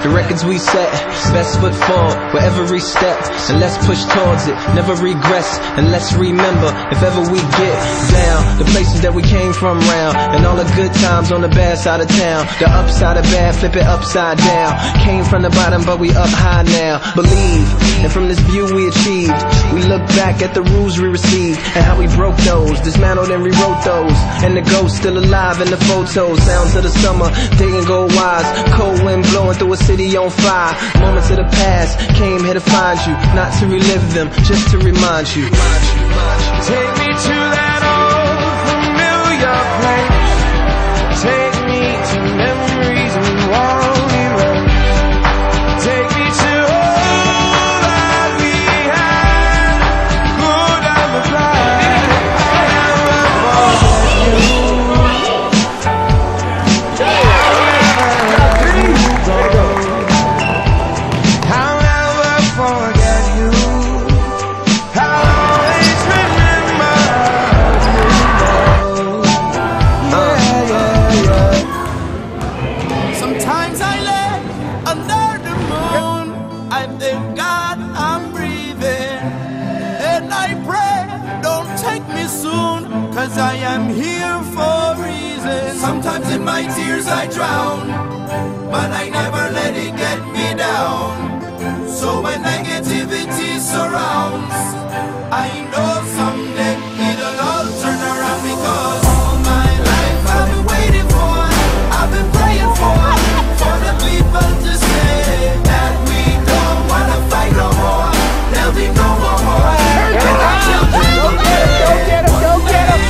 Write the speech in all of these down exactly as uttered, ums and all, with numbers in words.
The records we set, best foot forward with every step, and let's push towards it, never regress, and let's remember if ever we get down, the places that we came from round, and all the good times on the bad side of town. The upside of bad, flip it upside down. Came from the bottom, but we up high now. Believe, and from this view we achieved. We look back at the rules we received, and how we broke those, dismantled and rewrote those, and the ghost still alive in the photos. Sounds of the summer, day and go wise, cold wind blowing through a city on fire. Moments of the past, came here to find you, not to relive them, just to remind you. Take me to that old familiar place. Take me to memories we won't erase. Take me to all that we had, good and the bad. I'll never forget you. I'll always remember you. Yeah, yeah, yeah. Sometimes I lay under the moon, I thank God I'm breathing, and I pray don't take me soon, cause I am here for a reason. Sometimes in my tears I drown, but I never let it get me down. So when negativity surrounds, I know someday it'll all turn around, because all my life I've been waiting for, I've been praying for, for the people to say that we don't wanna fight no more. There'll be no more war, and our children will get it. Go get 'em, go get 'em.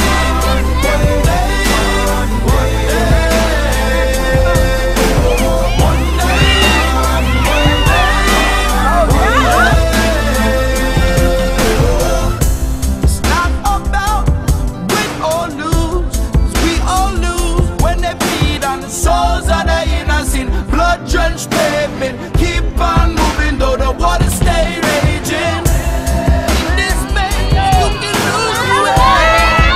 Drenched pavement, keep on moving though the water stay raging. In this maze, you can lose the way.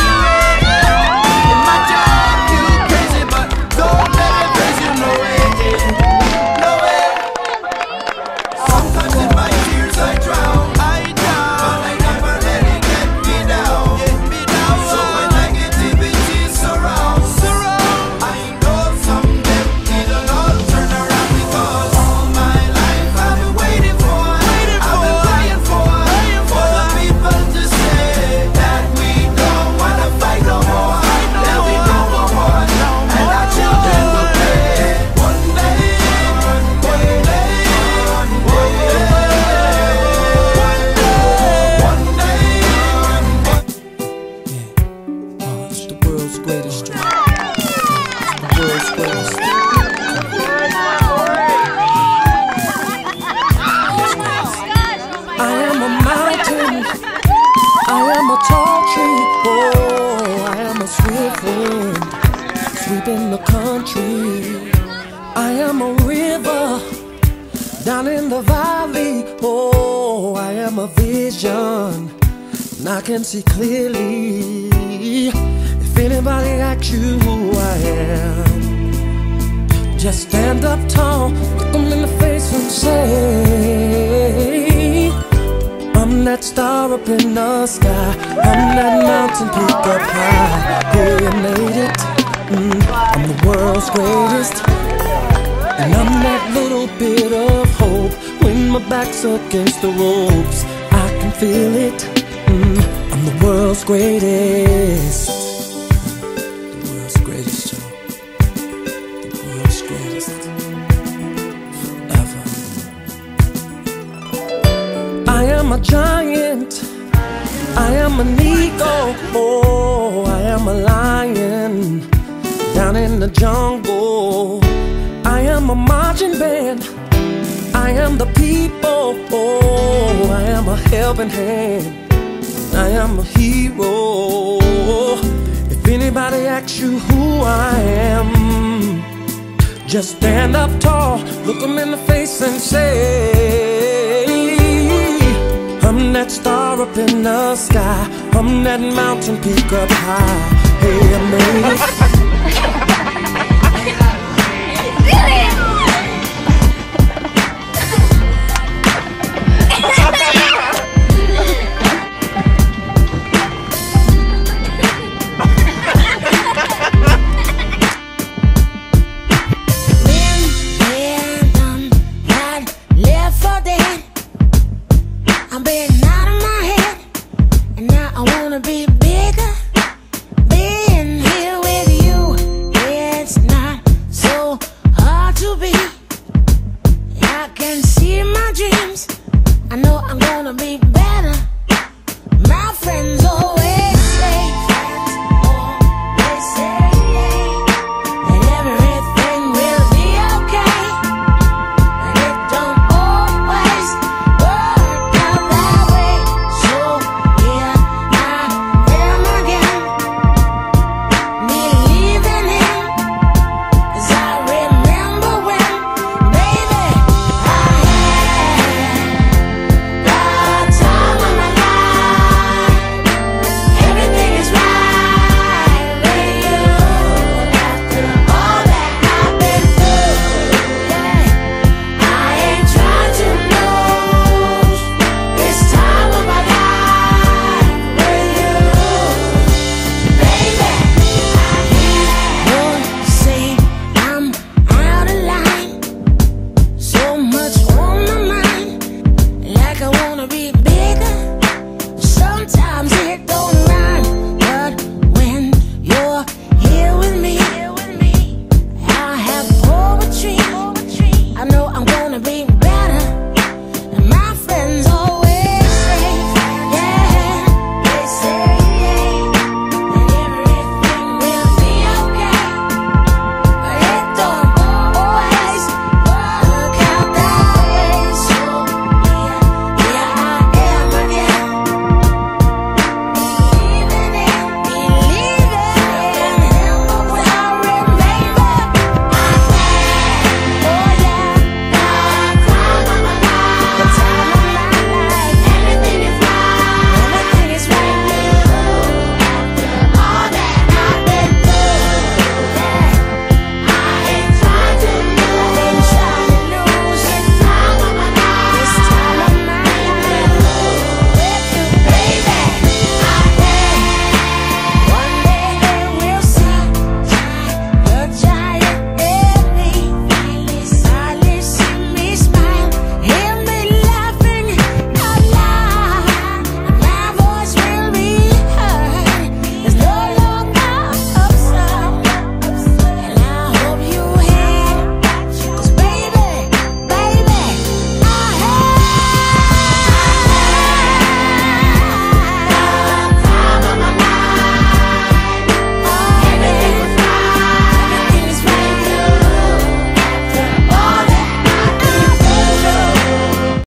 In my job, you crazy, but don't let it crazy you, no way, no way. Sometimes in my tears I drown, I drown, but I never let it get me down, get me down. So when negativity surrounds, surround, I know someday it'll all turn around, because all my life I've been waiting for, I've been praying for, for the people to say that we don't wanna fight no more. There'll be no more war, and our children will pay. One day, one day, one day, one day. Yeah, oh, it's the world's greatest. It's the world's greatest. I am a mountain, I am a tall tree, oh, I am a swift wind, sweeping the country. I am a river, down in the valley, oh, I am a vision, and I can see clearly. If anybody asks you who I am, just stand up tall, look them in the face and say, I'm that star up in the sky, I'm that mountain peak up high. Hey, I made it, mm, I'm the world's greatest, and I'm that little bit of hope. When my back's against the ropes, I can feel it, mm, I'm the world's greatest. The world's greatest, y'all. The world's greatest. Forever. I am a giant, I am an eagle, oh, I am a lion, down in the jungle. I am a marching band, I am the people, oh, I am a helping hand, I am a hero. If anybody asks you who I am, just stand up tall, look them in the face and say, I'm that star up in the sky, I'm that mountain peak up high. Hey, I made it. be bigger.